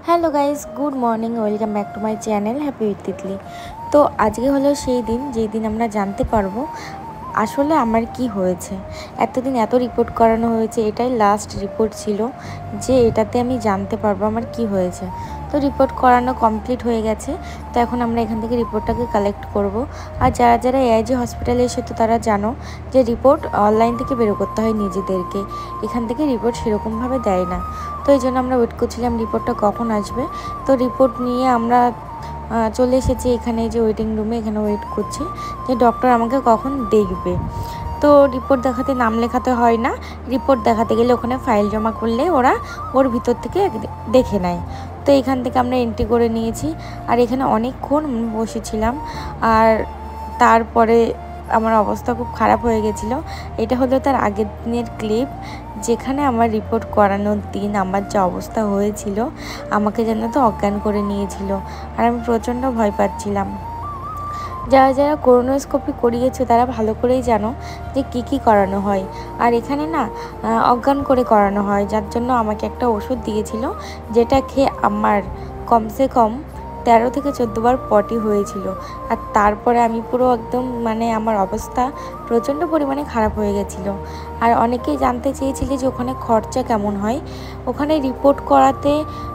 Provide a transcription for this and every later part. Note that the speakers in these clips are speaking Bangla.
Hello guys, good morning, welcome back to my channel happy with Titli. তো আজকে হলো সেই দিন যেই দিন আমরা জানতে পারবো আসলে আমার কি হয়েছে। এতদিন এত রিপোর্ট করানো হয়েছে, এটাই লাস্ট রিপোর্ট ছিল যে এটাতে আমি জানতে পারবো আমার কি হয়েছে। তো রিপোর্ট করানো কমপ্লিট হয়ে গেছে। তো এখন আমরা এখান থেকে রিপোর্টটাকে কালেক্ট করব। আর যারা যারা এআইজি হসপিটালে এসে তো তারা জানো যে রিপোর্ট অনলাইন থেকে বেরো করতে হয় নিজেদেরকে, এখান থেকে রিপোর্ট সেরকমভাবে দেয় না। তো এই জন্য আমরা ওয়েট করছিলাম রিপোর্টটা কখন আসবে। তো রিপোর্ট নিয়ে আমরা চলে এসেছি এখানে, যে ওয়েটিং রুমে, এখানে ওয়েট করছি যে ডক্টর আমাকে কখন দেখবে। তো রিপোর্ট দেখাতে নাম লেখাতে হয় না, রিপোর্ট দেখাতে গেলে ওখানে ফাইল জমা করলে ওরা ওর ভিতর থেকে দেখে নেয়। তো এখান থেকে আমরা এন্ট্রি করে নিয়েছি। আর এখানে অনেকক্ষণ বসেছিলাম। আর তারপরে আমার অবস্থা খুব খারাপ হয়ে গেছিলো। এটা হলো তার আগের দিনের ক্লিপ, যেখানে আমার রিপোর্ট করানোর দিন আমার যে অবস্থা হয়েছিল, আমাকে যেন তো অজ্ঞান করে নিয়েছিল। আর আমি প্রচণ্ড ভয় পাচ্ছিলাম। যারা যারা কোলোনোস্কোপি করিয়েছে তারা ভালো করেই জানো যে কি করানো হয়। আর এখানে না অজ্ঞান করে করানো হয়, যার জন্য আমাকে একটা ওষুধ দিয়েছিল, যেটা খেয়ে আমার কমসে কম 13 থেকে 14 বার পটি হয়েছিল। আর তারপরে আমি পুরো একদম আমার অবস্থা প্রচণ্ড পরিমাণে খারাপ হয়ে গেছিলো। আর অনেকেই জানতে চেয়েছিলে যে ওখানে খরচা কেমন হয়। ওখানে রিপোর্ট করাতে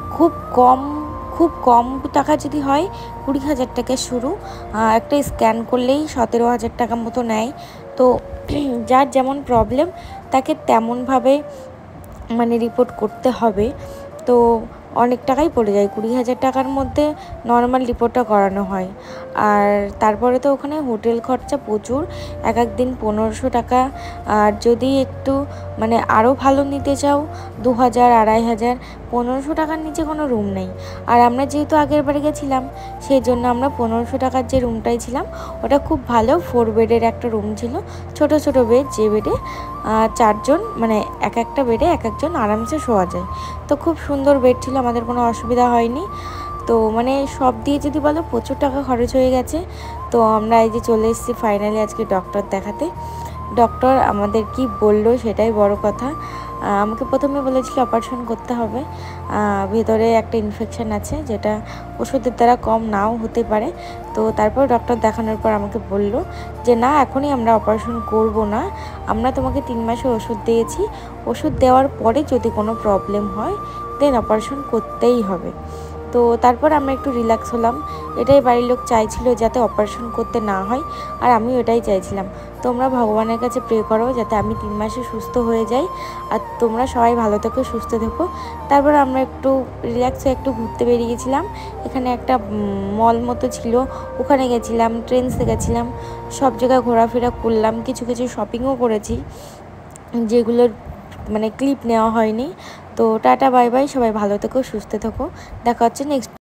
খুব কম টাকা যদি হয়, 20,000 টাকা শুরু। একটা স্ক্যান করলেই 17,000 টাকা মতো নেয়। তো যার যেমন প্রবলেম তাকে তেমনভাবে রিপোর্ট করতে হবে। তো অনেক টাকাই পড়ে যায়, 20,000 টাকার মধ্যে নর্মাল রিপোর্টটা করানো হয়। আর তারপরে তো ওখানে হোটেল খরচা প্রচুর, এক দিন 1500 টাকা। আর যদি একটু আরও ভালো নিতে চাও, 2,000, 2,500, 1500 টাকার নিচে কোনো রুম নেই। আর আমরা যেহেতু আগের বারে গেছিলাম, সেই জন্য আমরা 1500 টাকার যে রুমটাই ছিলাম, ওটা খুব ভালো 4 বেডের একটা রুম ছিল, ছোট ছোট বেড, যে বেডে 4 জন এক একটা বেডে এক একজন আরামসে শোয়া যায়। তো খুব সুন্দর বেড ছিল, আমাদের কোনো অসুবিধা হয়নি। তো সব দিয়ে যদি বলো, প্রচুর টাকা খরচ হয়ে গেছে। তো আমরা এই যে চলে এসেছি ফাইনালি আজকে ডক্টর দেখাতে। ডক্টর আমাদের কি বললো সেটাই বড় কথা। আমাকে প্রথমে বলেছিল অপারেশন করতে হবে, ভেতরে একটা ইনফেকশান আছে, যেটা ওষুধের দ্বারা কম নাও হতে পারে। তো তারপর ডক্টর দেখানোর পর আমাকে বলল যে না, এখনই আমরা অপারেশন করব না, আমরা তোমাকে 3 মাসের ওষুধ দিয়েছি, ওষুধ দেওয়ার পরে যদি কোনো প্রবলেম হয় দেন অপারেশন করতেই হবে। তো তারপর আমরা একটু রিল্যাক্স হলাম। এটাই বাড়ির লোক চাইছিল যাতে অপারেশন করতে না হয়, আর আমিও এটাই চাইছিলাম। তোমরা ভগবানের কাছে প্রে করো যাতে আমি 3 মাসে সুস্থ হয়ে যাই, আর তোমরা সবাই ভালো থেকো, সুস্থ থেকো। তারপর আমরা একটু রিল্যাক্স হয়ে একটু ঘুরতে বেরিয়েছিলাম। এখানে একটা মল মতো ছিল, ওখানে গেছিলাম, ট্রেন্ডসে গেছিলাম, সব জায়গায় ঘোরাফেরা করলাম, কিছু কিছু শপিংও করেছি, যেগুলোর ক্লিপ নেওয়া হয়নি। তো টাটা বাই বাই, সবাই ভালো থেকো, সুস্থ থেকো, দেখা হচ্ছে নেক্সট।